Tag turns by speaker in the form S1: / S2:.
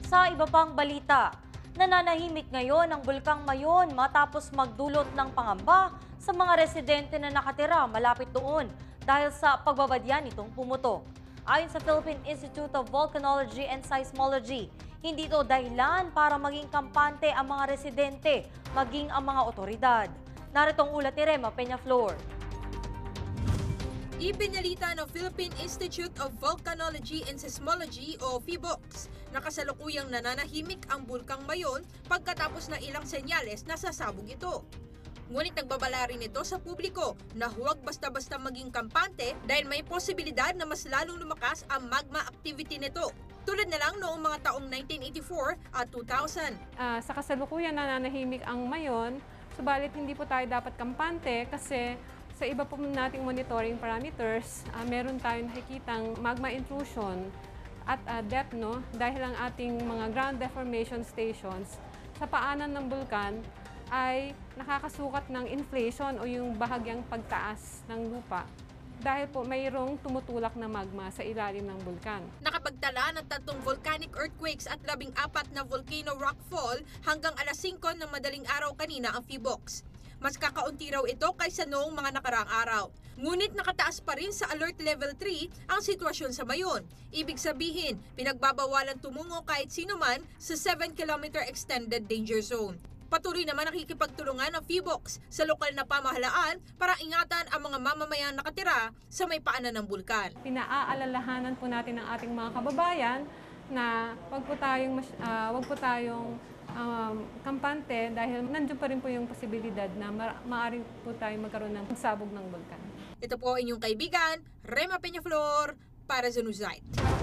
S1: Sa iba pang balita, nananahimik ngayon ang Bulkang Mayon matapos magdulot ng pangamba sa mga residente na nakatira malapit doon dahil sa pagbabadya nitong pumutok. Ayon sa Philippine Institute of Volcanology and Seismology, hindi ito dahilan para maging kampante ang mga residente, maging ang mga otoridad. Narito ang ulat ni Rema Peñaflor.
S2: Ipinalita ng Philippine Institute of Volcanology and Seismology o PHIVOLCS na kasalukuyang nananahimik ang Bulkang Mayon pagkatapos na ilang senyales na sasabog ito. Ngunit nagbabala rin ito sa publiko na huwag basta-basta maging kampante dahil may posibilidad na mas lalong lumakas ang magma activity nito. Tulad na lang noong mga taong 1984 at 2000.
S3: Sa kasalukuyan nananahimik ang Mayon, subalit hindi po tayo dapat kampante kasi sa iba po nating monitoring parameters, meron tayong nakikitang magma intrusion at depth, no? Dahil ang ating mga ground deformation stations sa paanan ng bulkan ay nakakasukat ng inflation o yung bahagyang pagtaas ng lupa dahil po mayroong tumutulak na magma sa ilalim ng bulkan.
S2: Nakapagtala ng 3 volcanic earthquakes at 14 na volcano rockfall hanggang alas 5 ng madaling araw kanina ang PHIVOLCS. Mas kakaunti raw ito kaysa noong mga nakaraang araw. Ngunit nakataas pa rin sa Alert Level 3 ang sitwasyon sa Mayon. Ibig sabihin, pinagbabawalan tumungo kahit sino man sa 7-kilometer extended danger zone. Patuloy naman nakikipagtulungan ng PHIVOLCS sa lokal na pamahalaan para ingatan ang mga mamamayang nakatira sa may paanan ng bulkan.
S3: Pinaaalalahanan po natin ang ating mga kababayan na wag po tayong kampante dahil nandiyan pa rin po yung posibilidad na maaari po tayong magkaroon ng pagsabog ng bulkan.
S2: Ito po inyong kaibigan, Rema Peñaflor para sa Newsnight.